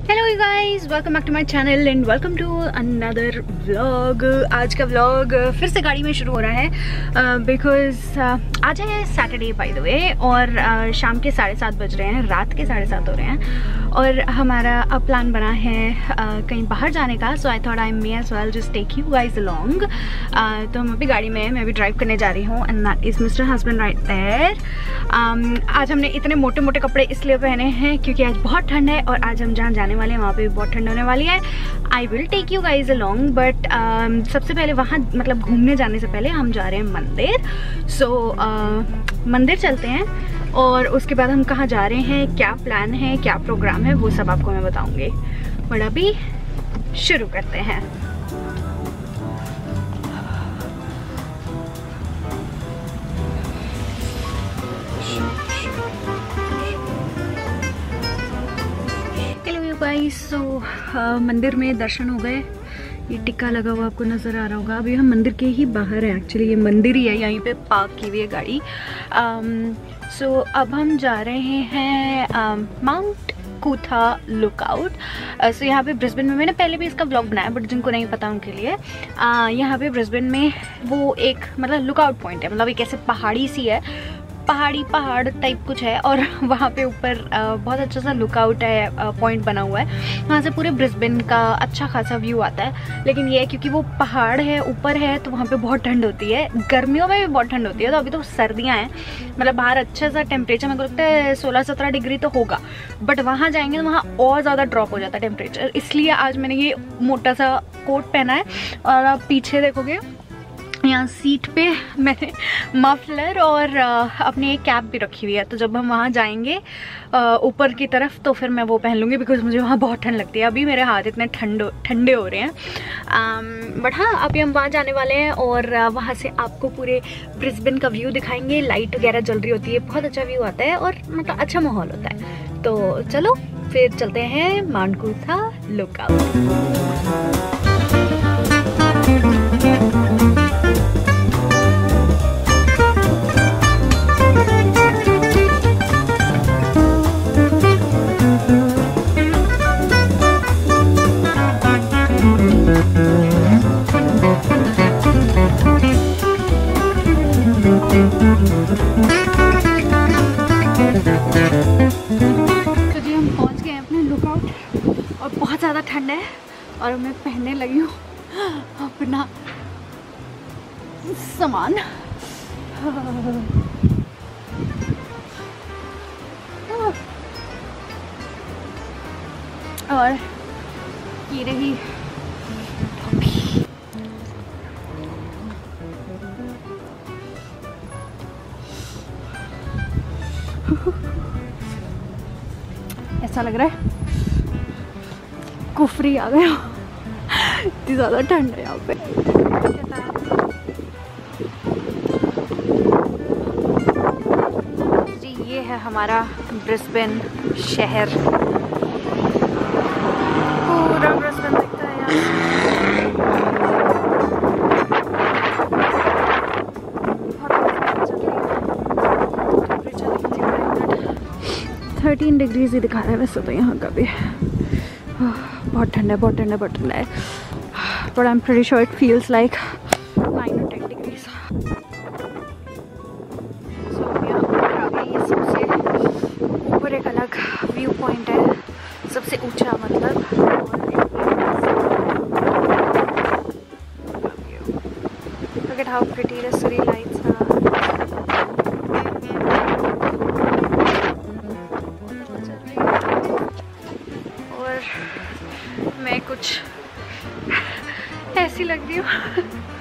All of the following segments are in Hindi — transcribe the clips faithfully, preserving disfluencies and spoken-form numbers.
Hello guys, welcome back to my channel and welcome to another vlog. आज का व्लॉग फिर से गाड़ी में शुरू हो रहा है बिकॉज uh, uh, आज है सैटरडे बाय द वे और uh, शाम के साढ़े सात बज रहे हैं, रात के साढ़े सात हो रहे हैं और हमारा अब प्लान बना है uh, कहीं बाहर जाने का। So I thought I may as well just take you guys along. तो हम अभी गाड़ी में, मैं भी ड्राइव करने जा रही हूँ and that is mister husband right there. आज हमने इतने मोटे मोटे कपड़े इसलिए पहने हैं क्योंकि आज बहुत ठंड है और आज हम जहाँ जाने वाले हैं वहाँ पे बहुत ठंड होने वाली है। I will take you guys along but सबसे पहले वहाँ मतलब घूमने जाने से पहले हम जा रहे हैं मंदिर। सो so, uh, मंदिर चलते हैं और उसके बाद हम कहाँ जा रहे हैं, क्या प्लान है, क्या प्रोग्राम है, वो सब आपको मैं बताऊंगी। बट अभी शुरू करते हैं। गाइस सो uh, मंदिर में दर्शन हो गए। ये टिक्का लगा हुआ आपको नज़र आ रहा होगा। अभी हम मंदिर के ही बाहर है, एक्चुअली ये मंदिर ही है, यहीं पे पार्क की हुई है गाड़ी। सो um, so, अब हम जा रहे हैं माउंट कूथा लुकआउट। सो यहाँ पे ब्रिस्बेन में, मैंने पहले भी इसका व्लॉग बनाया बट जिनको नहीं पता उनके लिए, uh, यहाँ पे ब्रिस्बेन में वो एक मतलब लुकआउट पॉइंट है, मतलब एक ऐसे पहाड़ी सी है, पहाड़ी पहाड़ टाइप कुछ है और वहाँ पे ऊपर बहुत अच्छा सा लुकआउट है, पॉइंट बना हुआ है। वहाँ से पूरे ब्रिस्बेन का अच्छा खासा व्यू आता है। लेकिन ये है क्योंकि वो पहाड़ है, ऊपर है, तो वहाँ पे बहुत ठंड होती है। गर्मियों में भी बहुत ठंड होती है। तो अभी तो सर्दियाँ हैं, मतलब बाहर अच्छा सा टेम्परेचर मेरे को लगता है सोलह सत्रह डिग्री तो होगा, बट वहाँ जाएंगे तो वहाँ और ज़्यादा ड्रॉप हो जाता है टेम्परेचर। इसलिए आज मैंने ये मोटा सा कोट पहना है और आप पीछे देखोगे यहाँ सीट पे मैंने मफलर और अपनी एक कैप भी रखी हुई है। तो जब हम वहाँ जाएंगे ऊपर की तरफ तो फिर मैं वो पहन लूँगी बिकॉज मुझे वहाँ बहुत ठंड लगती है। अभी मेरे हाथ इतने ठंड ठंडे हो रहे हैं बट हाँ, अभी हम वहाँ जाने वाले हैं और वहाँ से आपको पूरे ब्रिस्बेन का व्यू दिखाएंगे। लाइट वगैरह जल रही होती है, बहुत अच्छा व्यू आता है और मतलब अच्छा माहौल होता है। तो चलो फिर चलते हैं माउंट कूथा लुकआउट। तो जी हम पहुंच गए हैं अपने लुकआउट और बहुत ज़्यादा ठंड है और मैं पहनने लगी हूँ अपना सामान। और ये रही ऐसा लग रहा है कुफरी आ गया, इतनी ज़्यादा ठंड है यहाँ पे। जी ये है हमारा ब्रिस्बेन शहर, पूरा ब्रिस्बेन दिखता है यहाँ। थर्टीन डिग्रीज ही दिखा रहा है वैसे तो यहाँ का भी। बहुत ठंडा है, बहुत ठंडा है, बहुत ठंडा है, but I am pretty sure it feels like nine और टेन डिग्रीज। सो यहाँ ऊपर आ गई, ये सबसे ऊपर एक अलग व्यू पॉइंट है, सबसे ऊंचा मतलब। Look at how pretty the city lights are. मैं कुछ ऐसी लग रही हूँ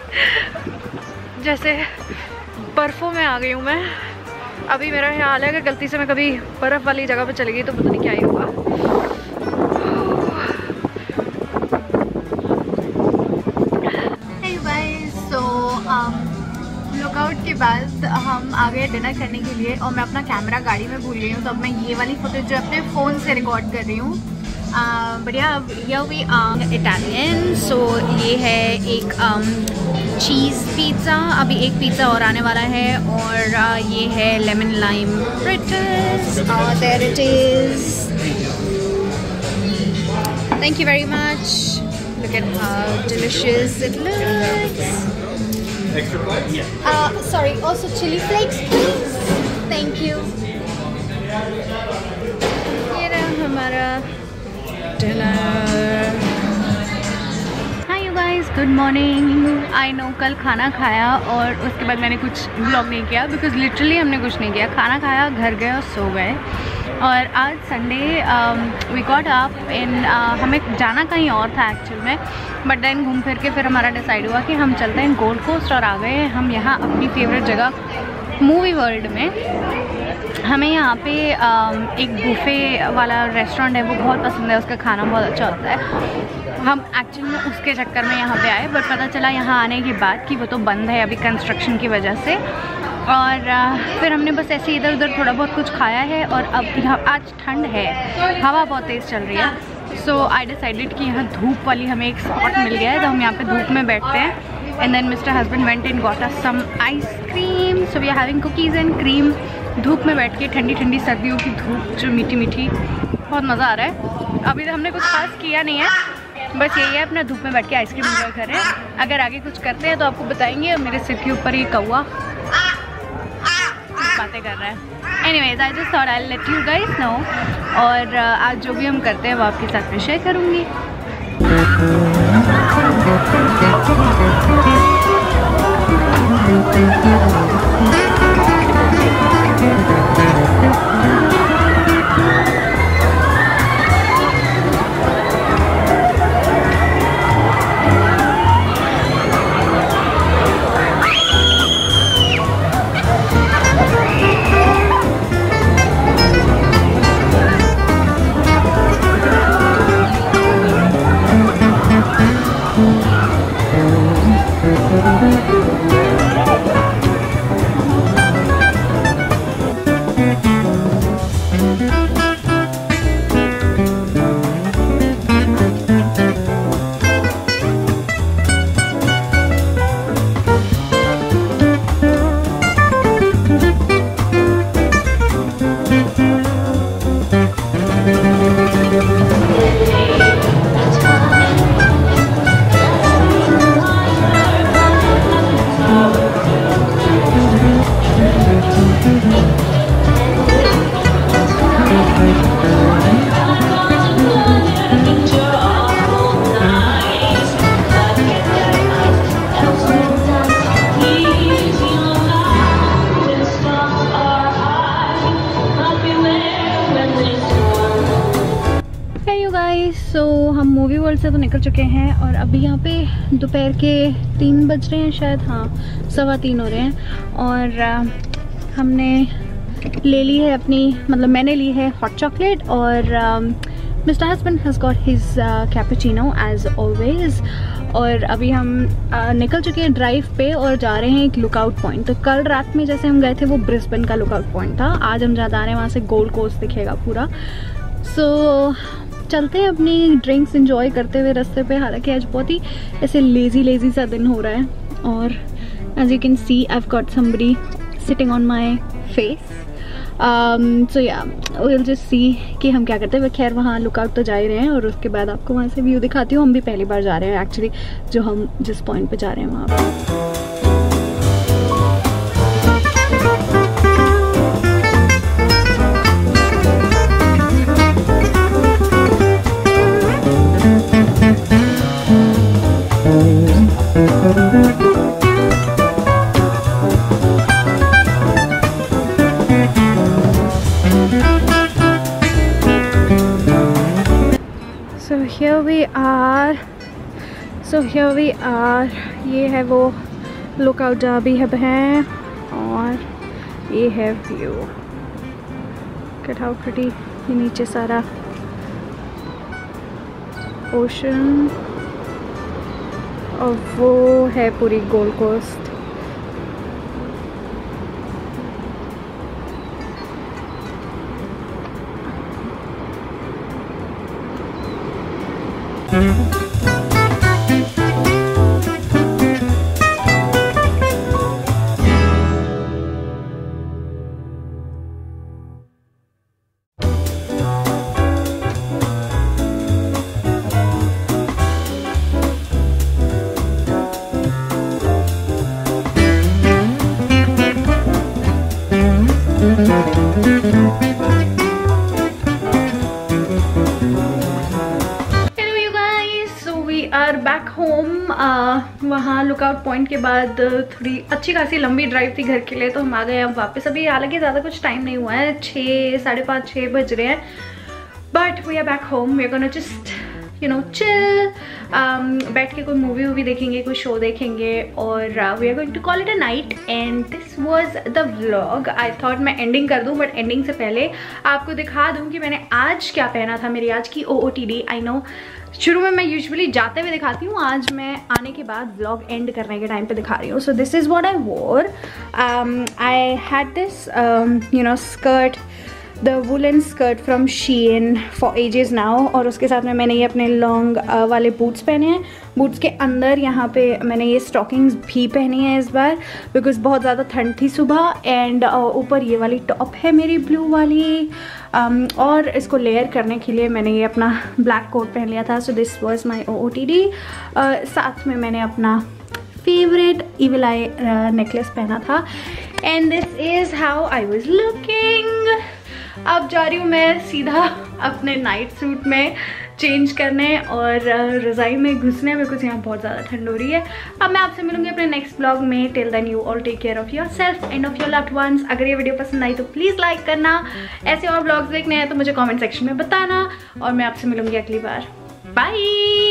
जैसे बर्फ़ों में आ गई हूँ मैं। अभी मेरा ख्याल है कि गलती से मैं कभी बर्फ़ वाली जगह पे चली गई तो पता नहीं क्या ही होगा। Hey guys, so um, lookout के बाद हम आ गए डिनर करने के लिए और मैं अपना कैमरा गाड़ी में भूल गई हूँ, तो अब मैं ये वाली फुटेज जो अपने फ़ोन से रिकॉर्ड कर रही हूँ। बढ़िया। Here we are Italian. So ये है एक चीज़ पिज़्ज़ा, अभी एक पिज़्ज़ा और आने वाला है, और uh, ये है lemon lime fritters. There it is. Thank you very much. Look at how delicious it looks. Extra flakes? Yeah. Uh, sorry, also chili flakes, please. Thank you. ये रहा हमारा dinner. Hi you guys, good morning. I know कल खाना खाया और उसके बाद मैंने कुछ vlog नहीं किया because literally हमने कुछ नहीं किया. खाना खाया, घर गए और सो गए. और आज Sunday we got up in हमें जाना कहीं और था एक्चुअल में, बट देन घूम फिर के फिर हमारा डिसाइड हुआ कि हम चलते हैं गोल्ड कोस्ट और आ गए हैं हम यहाँ अपनी फेवरेट जगह मूवी वर्ल्ड में. हमें यहाँ पे um, एक बुफे वाला रेस्टोरेंट है, वो बहुत पसंद है, उसका खाना बहुत अच्छा होता है. हम एक्चुअली में उसके चक्कर में यहाँ पे आए, बट पता चला यहाँ आने के बाद कि वो तो बंद है अभी कंस्ट्रक्शन की वजह से. और फिर हमने बस ऐसे इधर उधर थोड़ा बहुत कुछ खाया है. और अब यहाँ आज ठंड है, हवा बहुत तेज़ चल रही है. सो आई डिसाइडेड कि यहाँ धूप वाली हमें एक स्पॉट मिल गया है, तो हम यहाँ पे धूप में बैठते हैं. And then mister husband went and got us some ice cream. So we are having cookies and cream. धूप में बैठ के ठंडी ठंडी सर्दियों की धूप जो मीठी मीठी, बहुत मज़ा आ रहा है. अभी तो हमने कुछ खास किया नहीं है, बस यही है अपना धूप में बैठ के आइसक्रीम एंजॉय कर रहे हैं. अगर आगे कुछ करते हैं तो आपको बताएंगे. और मेरे सिर के ऊपर ये कौवा बातें कर रहा है. Anyways I just thought I let you guys know. और आज जो भी हम करते हैं वो आपके साथ में शेयर करूँगी. सो so, हम मूवी वर्ल्ड से तो निकल चुके हैं और अभी यहाँ पे दोपहर के तीन बज रहे हैं शायद, हाँ सवा तीन हो रहे हैं. और आ, हमने ले ली है अपनी, मतलब मैंने ली है हॉट चॉकलेट. और mister husband has got his cappuccino as always. और अभी हम आ, निकल चुके हैं ड्राइव पे और जा रहे हैं एक लुकआउट पॉइंट. तो कल रात में जैसे हम गए थे वो ब्रिस्बेन का लुकआउट पॉइंट था. आज हम जहाँ जा रहे हैं वहाँ से गोल्ड कोस्ट दिखेगा पूरा. सो so, चलते हैं अपनी ड्रिंक्स एंजॉय करते हुए रास्ते पे. हालांकि आज बहुत ही ऐसे लेजी लेजी सा दिन हो रहा है. और as you can see I have got somebody sitting on my face. So yeah will just see कि हम क्या करते हैं. खैर वहाँ लुकआउट तो जा ही रहे हैं और उसके बाद आपको वहाँ से व्यू दिखाती हूँ. हम भी पहली बार जा रहे हैं एक्चुअली, जो हम जिस पॉइंट पे जा रहे हैं वहाँ पर. So here we are. So here we are. ये है वो लुकआउट जहाँ भी है हैं. और ये है व्यू. Look how pretty. ये नीचे सारा ओशन और वो है पूरी gold coast. Are back home. वहाँ लुकआउट पॉइंट के बाद थोड़ी अच्छी खासी लंबी ड्राइव थी घर के लिए, तो हम आ गए अब वापस। अभी हालांकि ज़्यादा कुछ टाइम नहीं हुआ है, छः साढ़े पाँच छः बज रहे हैं, but we are back home. We are gonna just you know chill, बैठ के कोई मूवी वूवी देखेंगे, कोई शो देखेंगे, और we are going to call it a night. And this was the vlog. I thought मैं एंडिंग कर दूं, बट एंडिंग से पहले आपको दिखा दूं कि मैंने आज क्या पहना था, मेरी आज की O O T D. I know शुरू में मैं यूजुअली जाते हुए दिखाती हूँ, आज मैं आने के बाद व्लॉग एंड करने के टाइम पे दिखा रही हूँ। So this is what I wore. I had this you know skirt, the woollen skirt from Shein for ages now, और उसके साथ में मैंने ये अपने लॉन्ग uh, वाले बूट्स पहने हैं। बूट्स के अंदर यहाँ पे मैंने ये स्टॉकिंग्स भी पहनी है इस बार, बिकॉज बहुत ज़्यादा ठंड थी सुबह। एंड ऊपर uh, ये वाली टॉप है मेरी ब्लू वाली, um, और इसको लेयर करने के लिए मैंने ये अपना ब्लैक कोट पहन लिया था। So this was my O O T D. साथ में मैंने अपना फेवरेट इविल आई नेकलेस पहना था। And this is how I was looking. अब जा रही हूँ मैं सीधा अपने नाइट सूट में चेंज करने और रज़ाई में घुसने में, कुछ यहाँ बहुत ज़्यादा ठंड हो रही है। अब मैं आपसे मिलूंगी अपने नेक्स्ट ब्लॉग में। Till then you all take care of your self and of your loved ones. अगर ये वीडियो पसंद आई तो प्लीज़ लाइक करना, ऐसे और ब्लॉग्स देखने हैं तो मुझे कमेंट सेक्शन में बताना, और मैं आपसे मिलूंगी अगली बार। बाय।